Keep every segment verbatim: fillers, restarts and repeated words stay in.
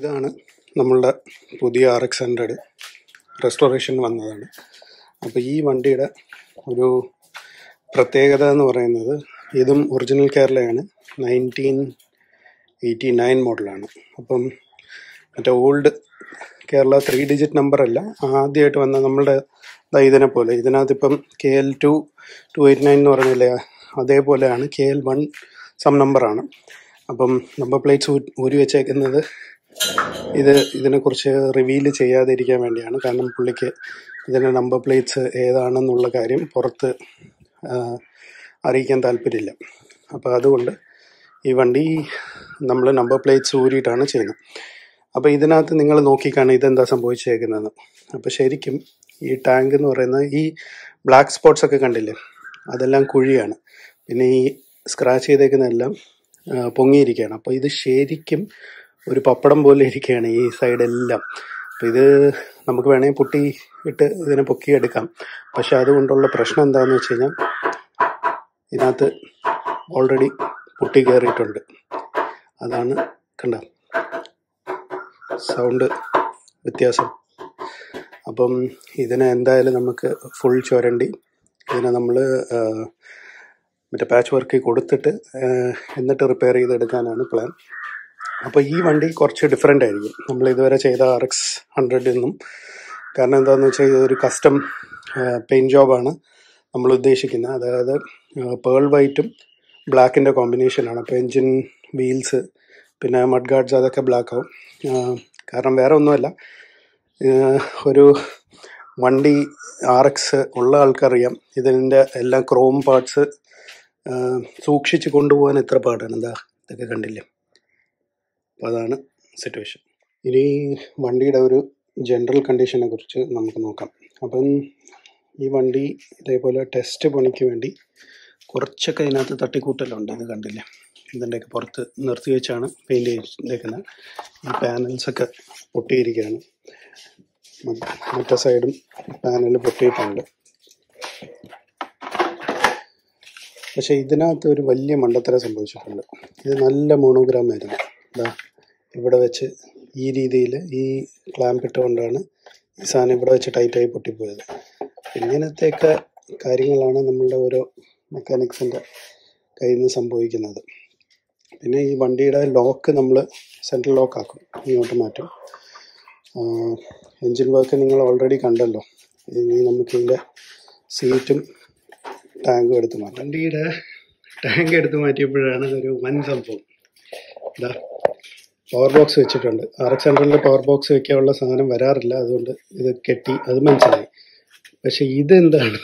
ഇതാണ് നമ്മളുടെ പുതിയ ആർ എക്സ് ഹൺഡ്രഡ് റെസ്റ്റോറേഷൻ വന്നതാണ്. അപ്പോൾ ഈ വണ്ടിയുടെ ഒരു പ്രത്യേകത എന്ന് പറയുന്നത് ഇതും ഒറിജിനൽ കേരളയാണ്, നയൻറ്റീൻ എയ്റ്റി നയൻ മോഡലാണ്. അപ്പം മറ്റേ ഓൾഡ് കേരള ത്രീ ഡിജിറ്റ് നമ്പറല്ല, ആദ്യമായിട്ട് വന്ന നമ്മളുടെ ഇതിനെ പോലെ ഇതിനകത്ത് ഇപ്പം K L two two eight nine എന്ന് പറഞ്ഞില്ലേ, അതേപോലെയാണ് കെ എൽ വൺ സം നമ്പറാണ്. അപ്പം നമ്പർ പ്ലേറ്റ്സ് ഊരി വെച്ചേക്കുന്നത് ഇത് ഇതിനെക്കുറിച്ച് റിവീൽ ചെയ്യാതിരിക്കാൻ വേണ്ടിയാണ്. കാരണം പുള്ളിക്ക് ഇതിൻ്റെ നമ്പർ പ്ലേറ്റ്സ് ഏതാണെന്നുള്ള കാര്യം പുറത്ത് അറിയിക്കാൻ താല്പര്യമില്ല. അപ്പോൾ അതുകൊണ്ട് ഈ വണ്ടി നമ്മൾ നമ്പർ പ്ലേറ്റ്സ് ഊരിയിട്ടാണ് ചെയ്യുന്നത്. അപ്പോൾ ഇതിനകത്ത് നിങ്ങൾ നോക്കിക്കാണും ഇതെന്താ സംഭവിച്ചേക്കുന്നതെന്ന്. അപ്പോൾ ശരിക്കും ഈ ടാങ്ക് എന്ന് പറയുന്നത് ഈ ബ്ലാക്ക് സ്പോട്ട്സ് ഒക്കെ കണ്ടില്ലേ, അതെല്ലാം കുഴിയാണ്. പിന്നെ ഈ സ്ക്രാച്ച് ചെയ്തേക്കുന്നതെല്ലാം പൊങ്ങിയിരിക്കുകയാണ്. അപ്പോൾ ഇത് ശരിക്കും ഒരു പപ്പടം പോലെ ഇരിക്കുകയാണ് ഈ സൈഡെല്ലാം. അപ്പോൾ ഇത് നമുക്ക് വേണമെങ്കിൽ പുട്ടി ഇട്ട് ഇതിനെ പൊക്കിയെടുക്കാം. പക്ഷെ അതുകൊണ്ടുള്ള പ്രശ്നം എന്താണെന്ന് വെച്ച് കഴിഞ്ഞാൽ ഇതിനകത്ത് ഓൾറെഡി പുട്ടി കയറിയിട്ടുണ്ട്. അതാണ് കണ്ട സൗണ്ട് വ്യത്യാസം. അപ്പം ഇതിനെ എന്തായാലും നമുക്ക് ഫുൾ ചുരണ്ടി ഇതിനെ നമ്മൾ മറ്റേ പാച്ച് വർക്ക് കൊടുത്തിട്ട് എന്നിട്ട് റിപ്പയർ ചെയ്തെടുക്കാനാണ് പ്ലാൻ. അപ്പോൾ ഈ വണ്ടി കുറച്ച് ഡിഫറെൻ്റ് ആയിരിക്കും നമ്മൾ ഇതുവരെ ചെയ്ത ആർ എക്സ് ഹൺഡ്രഡിൽ നിന്നും. കാരണം എന്താണെന്ന് വെച്ചാൽ ഇതൊരു കസ്റ്റം പെയിൻറ്റ് ജോബാണ് നമ്മൾ ഉദ്ദേശിക്കുന്നത്. അതായത് പേൾ വൈറ്റും ബ്ലാക്കിൻ്റെ കോമ്പിനേഷനാണ്. അപ്പോൾ എൻജിൻ, വീൽസ്, പിന്നെ മഡ് ഗാർഡ്സ് അതൊക്കെ ബ്ലാക്ക് ആവും. കാരണം വേറെ ഒന്നുമല്ല, ഒരു വണ്ടി ആർ എക്സ് ഉള്ള ആൾക്കറിയാം ഇതിൻ്റെ എല്ലാ ക്രോം പാർട്സ് സൂക്ഷിച്ച് കൊണ്ടുപോകാൻ എത്ര പാടാണ്. എന്താ ഇതൊക്കെ കണ്ടില്ലേ. അപ്പോൾ അതാണ് സിറ്റുവേഷൻ. ഇനി വണ്ടിയുടെ ഒരു ജനറൽ കണ്ടീഷനെ കുറിച്ച് നമുക്ക് നോക്കാം. അപ്പം ഈ വണ്ടി ഇതേപോലെ ടെസ്റ്റ് പണിക്ക് വേണ്ടി കുറച്ചൊക്കെ ഇതിനകത്ത് തട്ടിക്കൂട്ടലുണ്ട്. ഇത് കണ്ടില്ലേ, ഇതിൻ്റെയൊക്കെ പുറത്ത് നിർത്തി വെച്ചാണ് പെയിൻറ്റ് ചെയ്തേക്കുന്നത്. ഈ പാനൽസൊക്കെ പൊട്ടിയിരിക്കുകയാണ്. മറ്റേ സൈഡും പാനൽ പൊട്ടിയിട്ടുണ്ട്. പക്ഷേ ഇതിനകത്ത് ഒരു വലിയ മണ്ടത്തരം സംഭവിച്ചിട്ടുണ്ട്. ഇത് നല്ല മോണോഗ്രാം ആയിരുന്നു. ഇതാ ഇവിടെ വെച്ച് ഈ രീതിയിൽ ഈ ക്ലാമ്പ് ഇട്ടുകൊണ്ടാണ് ഈ സാധനം ഇവിടെ വെച്ച് ടൈറ്റായി പൊട്ടിപ്പോയത്. ഇങ്ങനത്തെയൊക്കെ കാര്യങ്ങളാണ് നമ്മളുടെ ഓരോ മെക്കാനിക്സിൻ്റെ കയ്യിൽ നിന്ന് സംഭവിക്കുന്നത്. പിന്നെ ഈ വണ്ടിയുടെ ലോക്ക് നമ്മൾ സെൻട്രൽ ലോക്ക് ആക്കും, ഇങ്ങോട്ട് മാറ്റും. എൻജിൻ വർക്ക് നിങ്ങൾ ഓൾറെഡി കണ്ടല്ലോ. ഇനി നമുക്കിതിൻ്റെ സീറ്റും ടാങ്കും എടുത്ത് മാറ്റാം. വണ്ടിയുടെ ടാങ്ക് എടുത്ത് മാറ്റിയപ്പോഴാണ് ഒരു വൻ സംഭവം. ഇതാ പവർ ബോക്സ് വെച്ചിട്ടുണ്ട്. ആർ എക്സ് ഹൺഡ്രഡിൽ പവർ ബോക്സ് വെക്കാനുള്ള സാധനം വരാറില്ല, അതുകൊണ്ട് ഇത് കെട്ടി, അത് മനസ്സിലായി. പക്ഷെ ഇതെന്താണ്,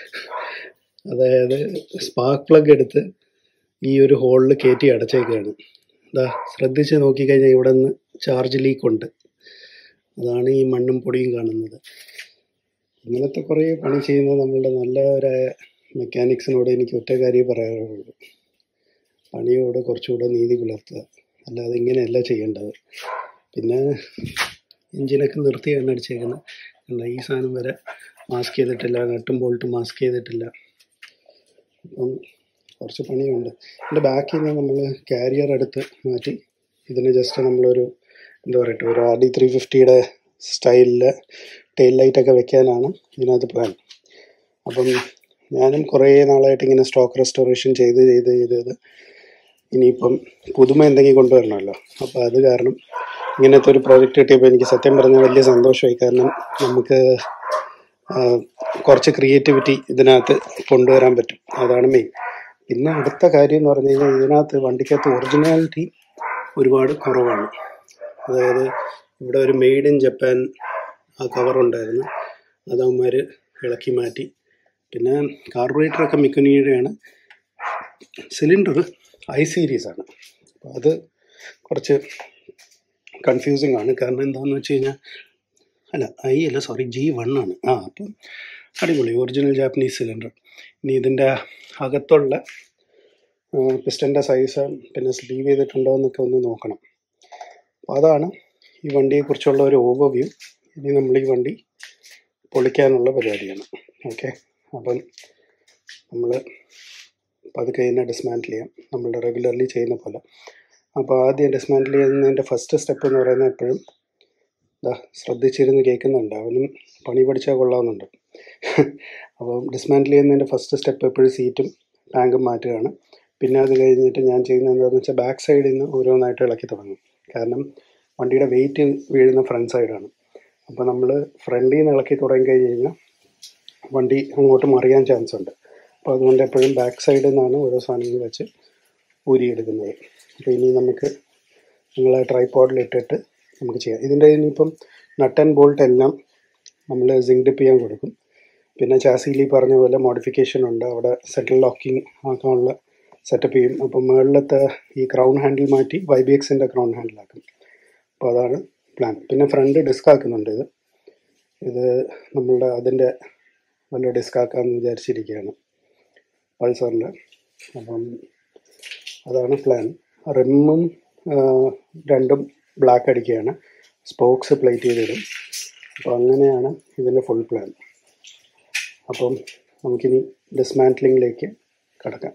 അതായത് സ്പാർക്ക് പ്ലഗ് എടുത്ത് ഈ ഒരു ഹോളിൽ കയറ്റി അടച്ചേക്കാണ്. ഇതാ ശ്രദ്ധിച്ച് നോക്കിക്കഴിഞ്ഞാൽ ഇവിടെ നിന്ന് ചാർജ് ലീക്ക് ഉണ്ട്. അതാണ് ഈ മണ്ണും പൊടിയും കാണുന്നത്. ഇങ്ങനത്തെ കുറേ പണി ചെയ്യുന്നത് നമ്മളുടെ നല്ലവരായ മെക്കാനിക്സിനോട് എനിക്ക് ഒറ്റ കാര്യം പറയാറുള്ളൂ, പണിയോട് കുറച്ചുകൂടെ നീതി പുലർത്തുക. അല്ലാതെ ഇങ്ങനെയല്ല ചെയ്യേണ്ടത്. പിന്നെ എഞ്ചിനൊക്കെ നിർത്തിയാണ് അടിച്ചേക്കുന്നത്. കണ്ട ഈ സാധനം വരെ മാസ്ക് ചെയ്തിട്ടില്ല, നട്ടും ബോൾട്ടും മാസ്ക് ചെയ്തിട്ടില്ല. അപ്പം കുറച്ച് പണിയുണ്ട്. ഇതിൻ്റെ ബാക്കിൽ നിന്ന് നമ്മൾ കാരിയർ എടുത്ത് മാറ്റി ഇതിന് ജസ്റ്റ് നമ്മളൊരു എന്താ പറയട്ടെ ഒരു ആർ ഡി ത്രീ ഫിഫ്റ്റിയുടെ സ്റ്റൈലിൽ ടെയിൽ ലൈറ്റൊക്കെ വെക്കാനാണ് ഇതിനകത്ത് പ്ലാൻ. അപ്പം ഞാനും കുറേ നാളായിട്ട് ഇങ്ങനെ സ്റ്റോക്ക് റെസ്റ്റോറേഷൻ ചെയ്ത് ചെയ്ത് ചെയ്ത് ഇനിയിപ്പം പുതുമ എന്തെങ്കിലും കൊണ്ടുവരണമല്ലോ. അപ്പോൾ അത് കാരണം ഇങ്ങനത്തെ ഒരു പ്രോജക്റ്റ് കിട്ടിയപ്പോൾ എനിക്ക് സത്യം പറഞ്ഞാൽ വലിയ സന്തോഷമായി. കാരണം നമുക്ക് കുറച്ച് ക്രിയേറ്റിവിറ്റി ഇതിനകത്ത് കൊണ്ടുവരാൻ പറ്റും, അതാണ് മെയിൻ. പിന്നെ അടുത്ത കാര്യം എന്ന് പറഞ്ഞു കഴിഞ്ഞാൽ ഇതിനകത്ത് വണ്ടിക്കകത്ത് ഒറിജിനാലിറ്റി ഒരുപാട് കുറവാണ്. അതായത് ഇവിടെ ഒരു മെയ്ഡ് ഇൻ ജപ്പാൻ ആ കവറുണ്ടായിരുന്നു, അത് അവന്മാർ ഇളക്കി മാറ്റി. പിന്നെ കാർബറേറ്ററൊക്കെ മിക്കുനിയുടെയാണ്. Cylinder I സീരീസാണ്. അപ്പോൾ അത് കുറച്ച് കൺഫ്യൂസിങ് ആണ്. കാരണം എന്താണെന്ന് വെച്ച് കഴിഞ്ഞാൽ അല്ല ഐ അല്ല സോറി ജി വൺ ആണ്. ആ അപ്പം അടിപൊളി ഒറിജിനൽ ജാപ്പനീസ് സിലിണ്ടർ. ഇനി ഇതിൻ്റെ അകത്തുള്ള പിസ്റ്റൻ്റെ സൈസ് പിന്നെ സ്ലീവ് ചെയ്തിട്ടുണ്ടോ എന്നൊക്കെ ഒന്ന് നോക്കണം. അപ്പോൾ അതാണ് ഈ വണ്ടിയെക്കുറിച്ചുള്ള ഒരു ഓവർവ്യൂ. ഇനി നമ്മൾ ഈ വണ്ടി പൊളിക്കാനുള്ള പരിപാടിയാണ്. ഓക്കെ, അപ്പം നമ്മൾ പതുക്കെ ഇതിനെ ഡിസ്മാൻറ്റിൽ ചെയ്യാം നമ്മളുടെ റെഗുലർലി ചെയ്യുന്ന പോലെ. അപ്പോൾ ആദ്യം ഡിസ്മാൻറ്റിൽ ചെയ്യുന്നതിൻ്റെ ഫസ്റ്റ് സ്റ്റെപ്പ് എന്ന് പറയുന്നത് എപ്പോഴും ഇതാ ശ്രദ്ധിച്ചിരുന്ന് കേൾക്കുന്നുണ്ട്, അവനും പണി പഠിച്ചാൽ കൊള്ളാവുന്നുണ്ട്. അപ്പം ഡിസ്മാൻറ്റിൽ ചെയ്യുന്നതിൻ്റെ ഫസ്റ്റ് സ്റ്റെപ്പ് എപ്പോഴും സീറ്റും ടാങ്കും മാറ്റുകയാണ്. പിന്നെ അത് കഴിഞ്ഞിട്ട് ഞാൻ ചെയ്യുന്നത് എന്താണെന്ന് വെച്ചാൽ ബാക്ക് സൈഡിൽ നിന്ന് ഓരോന്നായിട്ട് ഇളക്കി തുടങ്ങും. കാരണം വണ്ടിയുടെ വെയിറ്റ് വീഴുന്ന ഫ്രണ്ട് സൈഡാണ്. അപ്പോൾ നമ്മൾ ഫ്രണ്ടിൽ നിന്ന് ഇളക്കി തുടങ്ങി കഴിഞ്ഞ് കഴിഞ്ഞാൽ വണ്ടി അങ്ങോട്ട് മറിയാൻ ചാൻസ് ഉണ്ട്. അപ്പോൾ അതുകൊണ്ട് എപ്പോഴും ബാക്ക് സൈഡിൽ നിന്നാണ് ഓരോ സാധനങ്ങൾ വെച്ച് ഊരിയെടുക്കുന്നത്. അപ്പോൾ ഇനി നമുക്ക് നിങ്ങളെ ട്രൈപോഡിലിട്ടിട്ട് നമുക്ക് ചെയ്യാം. ഇതിൻ്റെ ഇനിയിപ്പം നട്ട് ആൻഡ് ബോൾട്ട് എല്ലാം നമ്മൾ സിങ്ക് ഡിപ്പ് ചെയ്യാൻ കൊടുക്കും. പിന്നെ ചാസിയിൽ ഈ പറഞ്ഞ പോലെ മോഡിഫിക്കേഷൻ ഉണ്ട്, അവിടെ സെറ്റിൽ ലോക്കിങ് ആക്കാനുള്ള സെറ്റപ്പ് ചെയ്യും. അപ്പം മുകളിലത്തെ ഈ ക്രൗൺ ഹാൻഡിൽ മാറ്റി വൈ ബി എക്സിൻ്റെ ക്രൗൺ ഹാൻഡിലാക്കും. അപ്പോൾ അതാണ് പ്ലാൻ. പിന്നെ ഫ്രണ്ട് ഡിസ്ക് ആക്കുന്നുണ്ട്. ഇത് ഇത് നമ്മളുടെ അതിൻ്റെ നല്ല ഡിസ്ക് ആക്കാമെന്ന് വിചാരിച്ചിരിക്കുകയാണ് പൾസറിൻ്റെ. അപ്പം അതാണ് പ്ലാൻ. റിമ്മും രണ്ടും ബ്ലാക്ക് അടിക്കുകയാണ്, സ്പോക്സ് പ്ലേറ്റ് ചെയ്തിടും. അപ്പോൾ അങ്ങനെയാണ് ഇതിൻ്റെ ഫുൾ പ്ലാൻ. അപ്പം നമുക്കിനി ഡിസ്മാൻറ്റ്ലിങ്ങിലേക്ക് കടക്കാം.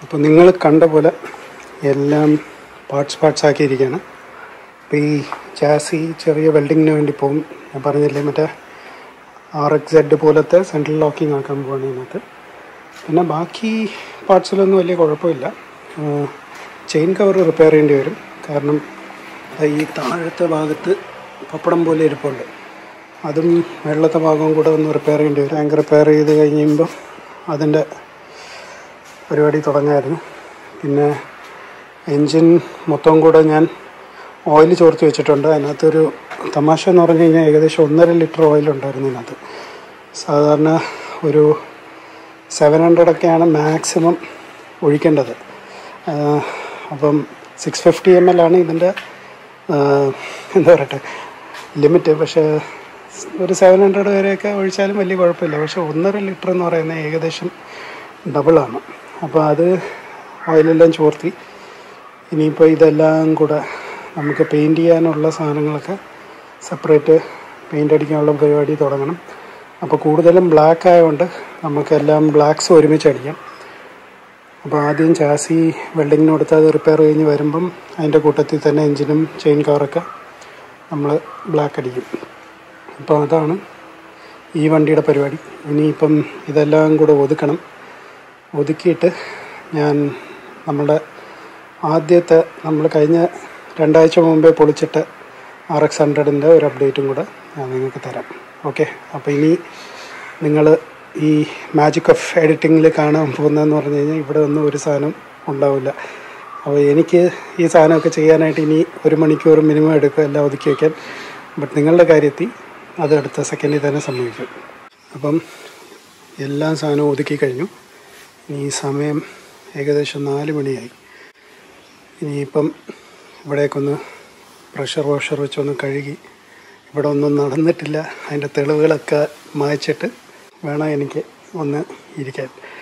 അപ്പോൾ നിങ്ങൾ കണ്ട പോലെ എല്ലാം പാർട്സ് പാർട്സ് ആക്കിയിരിക്കുകയാണ്. അപ്പോൾ ഈ ചാസി ചെറിയ വെൽഡിങ്ങിന് വേണ്ടി പോകും. ഞാൻ പറഞ്ഞില്ലേ മറ്റേ ആർ എക്സ് സെഡ് പോലത്തെ സെൻട്രൽ ലോക്കിംഗ് ആക്കാൻ പോവാണ് ഇതിനകത്ത്. പിന്നെ ബാക്കി പാർട്സിലൊന്നും വലിയ കുഴപ്പമില്ല. ചെയിൻ കവർ റിപ്പയർ ചെയ്യേണ്ടി വരും. കാരണം ഈ താഴത്തെ ഭാഗത്ത് പപ്പടം പോലെ ഇരിപ്പുണ്ട്. അതും വെള്ളത്തെ ഭാഗവും കൂടെ ഒന്ന് റിപ്പയർ ചെയ്യേണ്ടി വരും. ടാങ്ക് റിപ്പയർ ചെയ്ത് കഴിയുമ്പോൾ അതിൻ്റെ പരിപാടി തുടങ്ങായിരുന്നു. പിന്നെ എൻജിൻ മൊത്തം കൂടെ ഞാൻ ഓയിൽ ചോർത്ത് വെച്ചിട്ടുണ്ട്. അതിനകത്തൊരു തമാശ എന്ന് പറഞ്ഞു കഴിഞ്ഞാൽ ഏകദേശം ഒന്നര ലിറ്റർ ഓയിലുണ്ടായിരുന്നു ഇതിനകത്ത്. സാധാരണ ഒരു സെവൻ ഹൺഡ്രഡൊക്കെയാണ് മാക്സിമം ഒഴിക്കേണ്ടത്. അപ്പം സിക്സ് ഫിഫ്റ്റി എം എൽ ആണ് ഇതിൻ്റെ എന്താ പറയട്ടെ ലിമിറ്റ്. പക്ഷേ ഒരു സെവൻ ഹൺഡ്രഡ് വരെയൊക്കെ ഒഴിച്ചാലും വലിയ കുഴപ്പമില്ല. പക്ഷേ ഒന്നര ലിറ്റർ എന്ന് പറയുന്നത് ഏകദേശം ഡബിളാണ്. അപ്പോൾ അത് ഓയിലെല്ലാം ചോർത്തി ഇനിയിപ്പോൾ ഇതെല്ലാം കൂടെ നമുക്ക് പെയിൻറ്റ് ചെയ്യാനുള്ള സാധനങ്ങളൊക്കെ സെപ്പറേറ്റ് പെയിൻ്റ് അടിക്കാനുള്ള പരിപാടി തുടങ്ങണം. അപ്പോൾ കൂടുതലും ബ്ലാക്ക് ആയതുകൊണ്ട് നമുക്കെല്ലാം ബ്ലാക്ക്സ് ഒരുമിച്ച് അടിക്കാം. അപ്പോൾ ആദ്യം ചാസി വെൽഡിങ്ങിന് കൊടുത്ത് അത് റിപ്പയർ കഴിഞ്ഞ് വരുമ്പം അതിൻ്റെ കൂട്ടത്തിൽ തന്നെ എൻജിനും ചെയിൻ കവറൊക്കെ നമ്മൾ ബ്ലാക്ക് അടിക്കും. അപ്പോൾ അതാണ് ഈ വണ്ടിയുടെ പരിപാടി. ഇനിയിപ്പം ഇതെല്ലാം കൂടെ ഒതുക്കണം. ഒതുക്കിയിട്ട് ഞാൻ നമ്മുടെ ആദ്യത്തെ നമ്മൾ കഴിഞ്ഞ രണ്ടാഴ്ച മുമ്പേ പൊളിച്ചിട്ട് ആർ എക്സ് ഹൺഡ്രഡിൻ്റെ ഒരു അപ്ഡേറ്റും കൂടെ ഞാൻ നിങ്ങൾക്ക് തരാം. ഓക്കെ, അപ്പോൾ ഇനി നിങ്ങൾ ഈ മാജിക് ഓഫ് എഡിറ്റിങ്ങിൽ കാണാൻ പോകുന്നതെന്ന് പറഞ്ഞു കഴിഞ്ഞാൽ ഇവിടെ ഒന്നും ഒരു സാധനം ഉണ്ടാവില്ല. അപ്പോൾ എനിക്ക് ഈ സാധനമൊക്കെ ചെയ്യാനായിട്ട് ഇനി ഒരു മണിക്കൂർ മിനിമം എടുക്കും എല്ലാം ഒതുക്കി വയ്ക്കാൻ. ബട്ട് നിങ്ങളുടെ കാര്യത്തിൽ അത് അടുത്ത സെക്കൻഡിൽ തന്നെ സംഭവിക്കും. അപ്പം എല്ലാ സാധനവും ഒതുക്കി കഴിഞ്ഞു. ഇനി സമയം ഏകദേശം നാല് മണിയായി. ഇനിയിപ്പം ഇവിടേക്കൊന്ന് പ്രഷർ വാഷർ വെച്ചൊന്ന് കഴുകി, ഇവിടെ ഒന്നും നടന്നിട്ടില്ല അതിൻ്റെ തെളിവുകളൊക്കെ മായ്ച്ചിട്ട് വേണം എനിക്ക് ഒന്ന് ഇരിക്കാൻ.